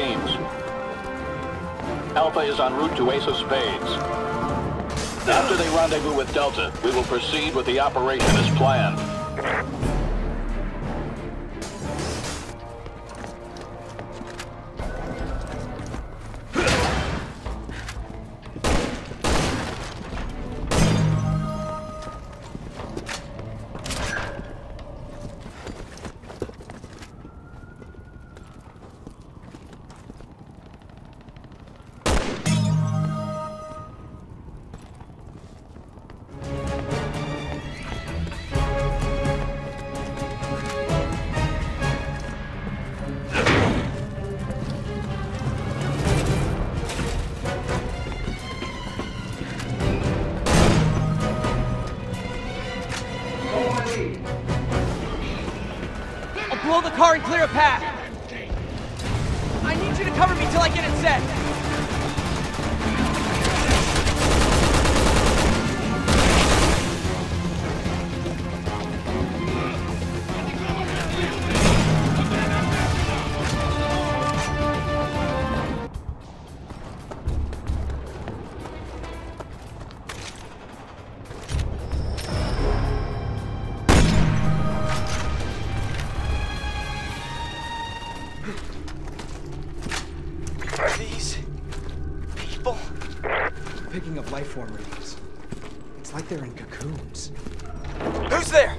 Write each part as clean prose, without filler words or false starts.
teams. Alpha is en route to Ace of Spades. After they rendezvous with Delta, we will proceed with the operation as planned. Blow the car and clear a path! I need you to cover me till I get it set! Picking up life form readings. It's like they're in cocoons. Who's there?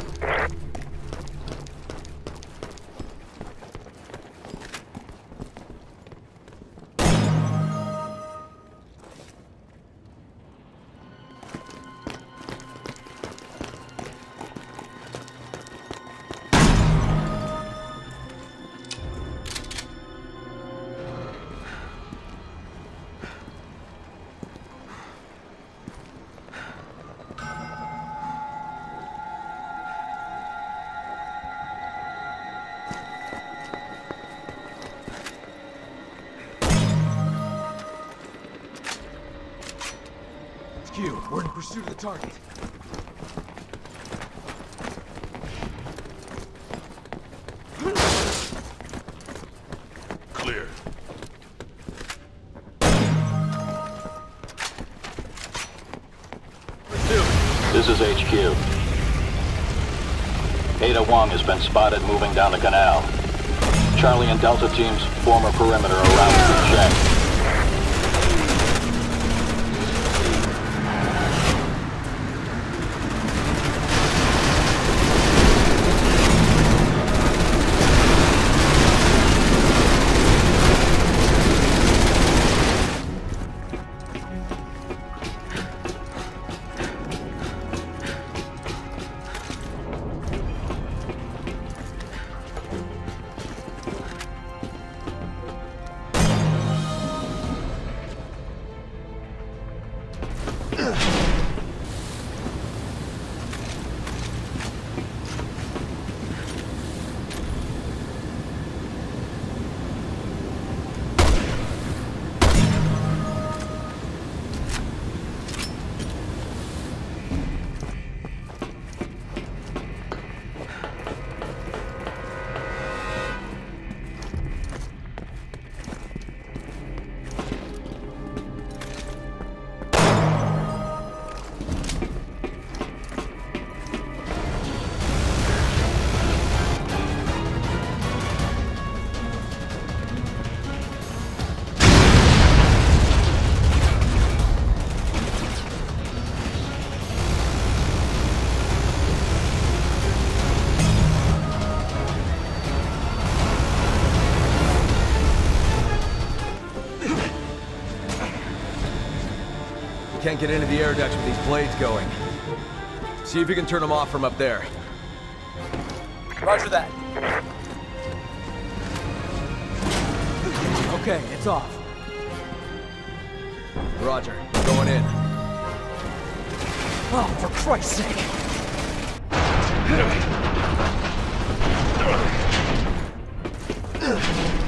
We're in pursuit of the target. Clear. This is HQ. Ada Wong has been spotted moving down the canal. Charlie and Delta teams form a perimeter around the check. Can't get into the air ducts with these blades going. See if you can turn them off from up there. Roger that. Okay, it's off. Roger, going in. Oh, for Christ's sake!